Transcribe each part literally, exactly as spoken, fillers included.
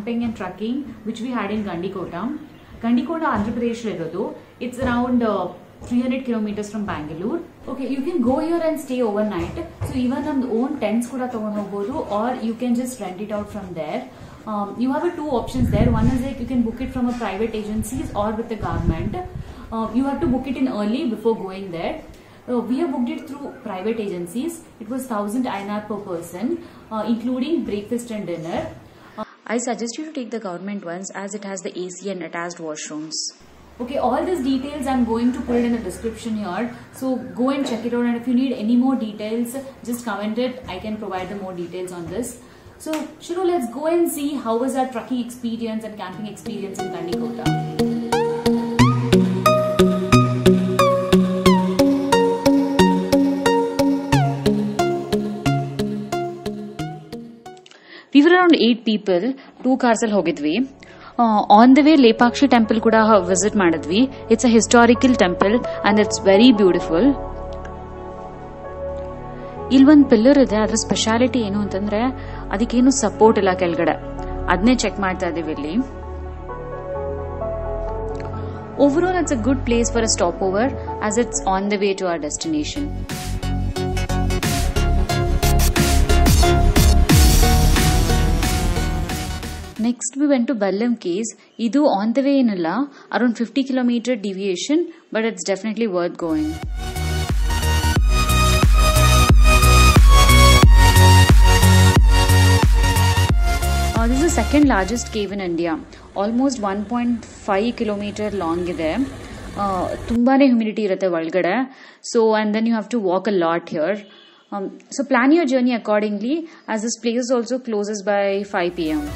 camping and trekking which we had in Gandikota. Gandikota, Andhra Pradesh lo irodu. It's around uh, three hundred kilometers from Bangalore. Okay, you can go here and stay overnight. So even on the own tents kuda tagondu hogodu, or you can just rent it out from there. Um, you have a two options there. One is like you can book it from a private agencies or with the government. Uh, you have to book it in early before going there. Uh, we have booked it through private agencies. It was one thousand I N R per person, uh, including breakfast and dinner. Uh, I suggest you to take the government ones as it has the A C and attached washrooms. Okay, all these details I'm going to put it in the description here. So go and check it out, and if you need any more details, just comment it. I can provide the more details on this. So Shiru, let's go and see how was our trekking experience and camping experience in Gandikota. We were around eight people, two cars al hogidvi. Uh, on the way, Lepakshi temple kuda visit madidvi. It's a historical temple and it's very beautiful. ಇಲ್ಲಿ ಒಂದು pillar ಇದೆ, ಅದ್ರ speciality ಏನು ಅಂತಂದ್ರೆ ಅದಕ್ಕೇನು support ಇಲ್ಲ ಕೆಳಗಡೆ, ಅದನ್ನೇ ಚೆಕ್ ಮಾಡ್ತಾ ಇದೀವಿ ಇಲ್ಲಿ. Over it's a good place for a stop over as it's on the way to our destination. Next we went to Bellam Caves. Idu on the way ಏನಲ್ಲ, around fifty kilometer deviation, but it's definitely worth going. Uh, this is the second largest cave in India. Almost one point five kilometer long ಇದೆ. Uh, ತುಂಬಾನೇ humidity ಇರುತ್ತೆ ಒಳಗಡೆ. So and then you have to walk a lot here. Um, so plan your journey accordingly as this place also closes by five p m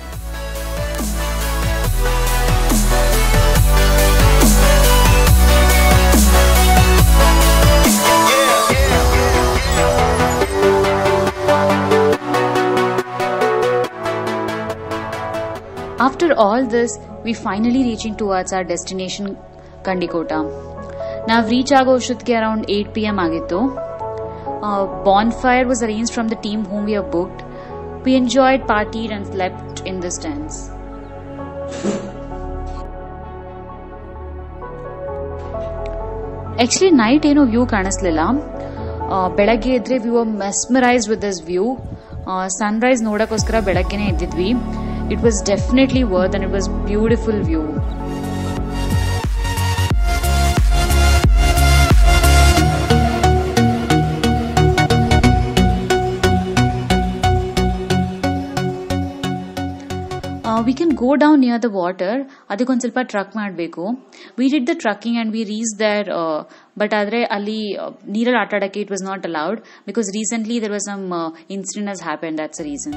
After all this, we finally reaching towards our destination, Gandikota. Now reach agoshutke around eight p m agittu. Uh, bonfire was arranged from the team whom we have booked. We enjoyed, partied and slept in this tents. Actually night ಏನು view ಕಾಣಿಸ್ಲಿಲ್ಲ. ಬೆಳಗ್ಗೆ ಇದ್ರೆ we were mesmerized with this view. Uh, sunrise ನೋಡಕ್ಕೋಸ್ಕರ ಬೆಳಗ್ಗೆನೇ ಎದ್ದಿದ್ವಿ. It was definitely worth and it was beautiful view. Uh, we can go down near the water. ಅದಕ್ಕೊಂದು ಸ್ವಲ್ಪ truck ಮಾಡಬೇಕು. We did the trekking and we reached there, uh, but ಆದರೆ ಅಲ್ಲಿ ನೀರಲ್ಲಿ ಆಟ ಆಡಕ್ಕೆ it was not allowed because recently there was some uh, incident has happened. That's the reason.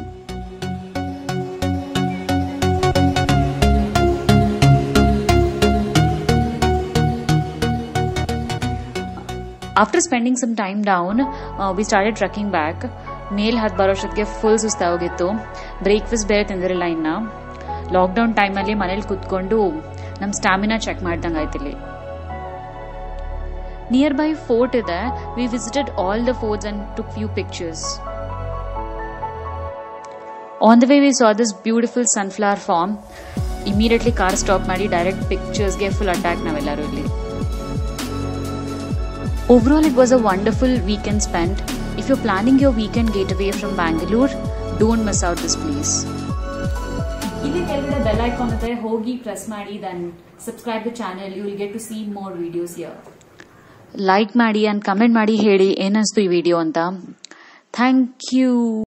After spending some time down, uh, we started trekking back. ಮೇಲ್ ಹತ್ತು ಬರೋಷ್ಟೊತ್ತಿಗೆ full ಸುಸ್ತಾಗೋಗಿತ್ತು. Breakfast ಬೇರೆ ತಿಂದಿರಲಿಲ್ಲ ಇನ್ನ. Lockdown ಟೈಮಲ್ಲಿ ಮನೇಲಿ ಕುತ್ಕೊಂಡು ನಮ್ಮ ಸ್ಟಾಮಿನಾ ಚೆಕ್ ಮಾಡ್ದಂಗೆ ಆಯ್ತಿಲ್ಲಿ. Near by fort ಇದೆ. We visited all the forts and took few pictures. On the way we saw this beautiful sunflower farm. Immediately car stop ಮಾಡಿ ಡೈರೆಕ್ಟ್ ಪಿಕ್ಚರ್ಸ್ಗೆ ಫುಲ್ ಅಟ್ಯಾಕ್ ನಾವೆಲ್ಲರೂ ಇಲ್ಲಿ. Overall, it was a wonderful weekend spent. If you're planning your weekend getaway from Bangalore, don't miss out this place. ಇಲ್ಲಿ ಕೆಳಗಡೆ bell icon ಇದೆ, ಹೋಗಿ press ಮಾಡಿ, then subscribe the channel. You will get to see more videos here. Like ಮಾಡಿ and comment ಮಾಡಿ ಹೇಳಿ ಏನನ್ಸ್ತು ಈ video ಅಂತ. Thank you.